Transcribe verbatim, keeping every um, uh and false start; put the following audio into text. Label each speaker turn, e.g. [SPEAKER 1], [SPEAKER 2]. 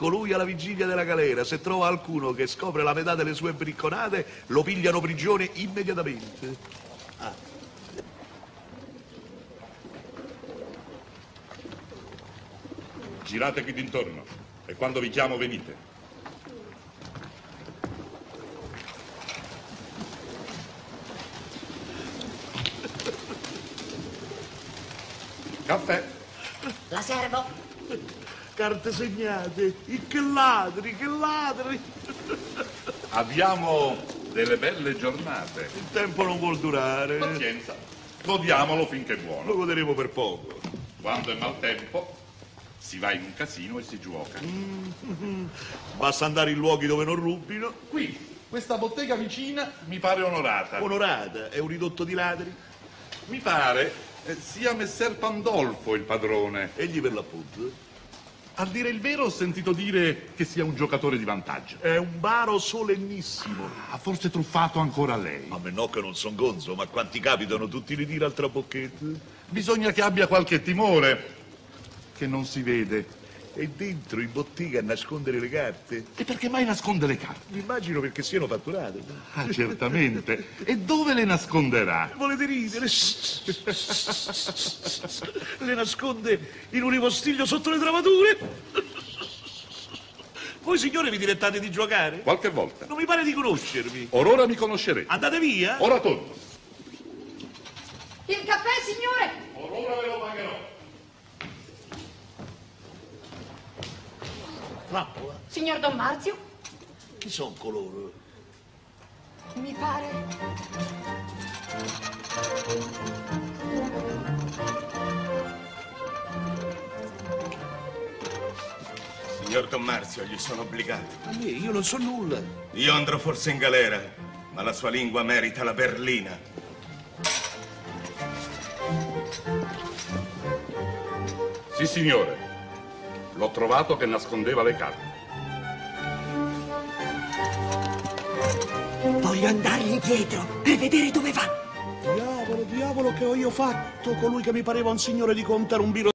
[SPEAKER 1] colui alla vigilia della galera, se trova qualcuno che scopre la metà delle sue bricconate, lo pigliano prigione immediatamente. Ah.
[SPEAKER 2] Girate qui d'intorno e quando vi chiamo venite. Caffè.
[SPEAKER 3] La servo.
[SPEAKER 1] Carte segnate. I che ladri, che ladri.
[SPEAKER 2] Abbiamo delle belle giornate.
[SPEAKER 1] Il tempo non vuol durare.
[SPEAKER 2] Pazienza. Godiamolo finché è buono.
[SPEAKER 1] Lo goderemo per poco.
[SPEAKER 2] Quando è maltempo si va in un casino e si gioca.
[SPEAKER 1] Mm-hmm. Basta andare in luoghi dove non rubino.
[SPEAKER 2] Qui, questa bottega vicina mi pare onorata.
[SPEAKER 1] Onorata? È un ridotto di ladri?
[SPEAKER 2] Mi pare eh, sia Messer Pandolfo il padrone.
[SPEAKER 1] Egli per l'appunto.
[SPEAKER 2] A dire il vero ho sentito dire che sia un giocatore di vantaggio.
[SPEAKER 1] È un baro solennissimo.
[SPEAKER 2] Ha forse truffato ancora lei?
[SPEAKER 1] A me no che non son gonzo, ma quanti capitano tutti i tiri al trabocchetto?
[SPEAKER 2] Bisogna che abbia qualche timore che non si vede.
[SPEAKER 1] E dentro in bottega a nascondere le carte?
[SPEAKER 2] E perché mai nasconde le carte?
[SPEAKER 1] Mi immagino perché siano fatturate.
[SPEAKER 2] Ah, certamente. E dove le nasconderà?
[SPEAKER 1] Volete ridere? Le nasconde in un ripostiglio sotto le travature? Voi signore vi dilettate di giocare?
[SPEAKER 2] Qualche volta.
[SPEAKER 1] Non mi pare di conoscervi.
[SPEAKER 2] Or ora mi conoscerete.
[SPEAKER 1] Andate via?
[SPEAKER 2] Ora torno.
[SPEAKER 3] Il caffè, signore!
[SPEAKER 2] Or ora ve lo pagherò.
[SPEAKER 1] Trappola?
[SPEAKER 3] Signor Don Marzio?
[SPEAKER 1] Chi sono coloro?
[SPEAKER 3] Mi pare...
[SPEAKER 4] Signor Don Marzio, gli sono obbligato.
[SPEAKER 1] A me, io non so nulla.
[SPEAKER 4] Io andrò forse in galera, ma la sua lingua merita la berlina.
[SPEAKER 2] Sì, signore. L'ho trovato che nascondeva le carte.
[SPEAKER 5] Voglio andargli dietro per vedere dove va.
[SPEAKER 1] Diavolo, diavolo, che ho io fatto? Colui che mi pareva un signore di conto era un biro